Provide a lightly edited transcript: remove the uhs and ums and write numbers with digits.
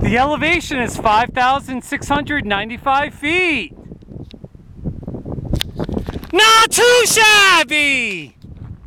The elevation is 5,695 feet. Not too shabby!